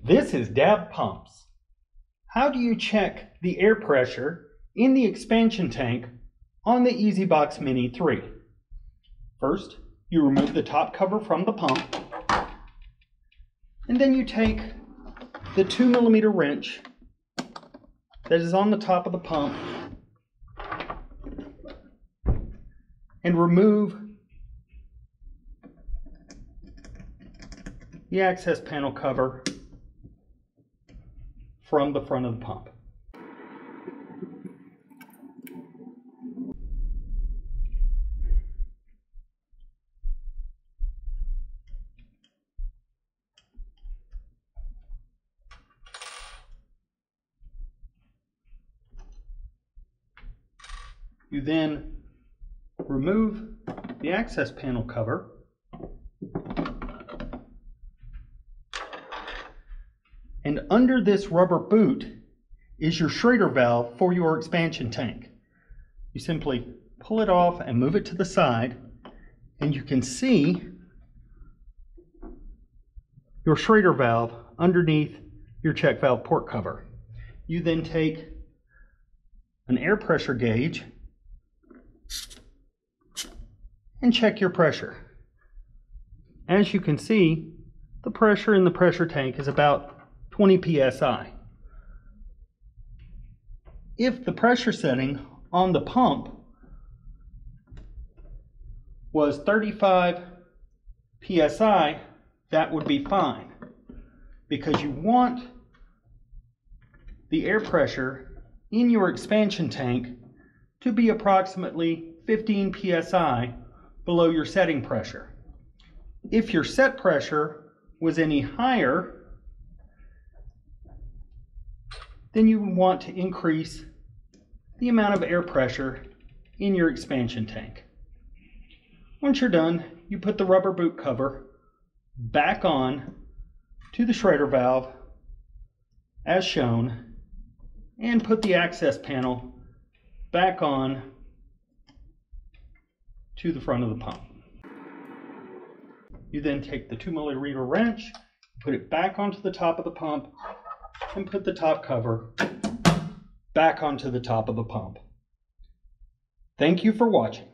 This is DAB pumps. How do you check the air pressure in the expansion tank on the EsyBox Mini 3? First, you remove the top cover from the pump, and then you take the 2mm wrench that is on the top of the pump and remove the access panel cover from the front of the pump. You then remove the access panel cover and under this rubber boot is your Schrader valve for your expansion tank. You simply pull it off and move it to the side, and you can see your Schrader valve underneath your check valve port cover. You then take an air pressure gauge and check your pressure. As you can see, the pressure in the pressure tank is about 20 psi. If the pressure setting on the pump was 35 psi, that would be fine, because you want the air pressure in your expansion tank to be approximately 15 psi below your setting pressure. If your set pressure was any higher, then you would want to increase the amount of air pressure in your expansion tank. Once you're done, you put the rubber boot cover back on to the Schrader valve as shown, and put the access panel back on to the front of the pump. You then take the 2mm wrench, put it back onto the top of the pump, and put the top cover back onto the top of the pump. Thank you for watching.